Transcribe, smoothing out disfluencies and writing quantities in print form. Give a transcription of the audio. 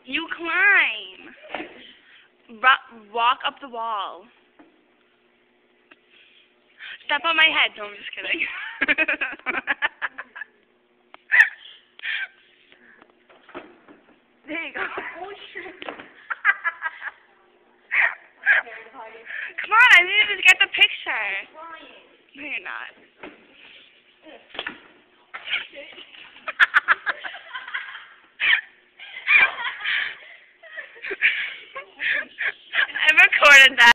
You climb. Walk up the wall. Step on my head. No, I'm just kidding. There you go. Oh shit. Come on, I need to get the picture. No, you're not. I recorded that.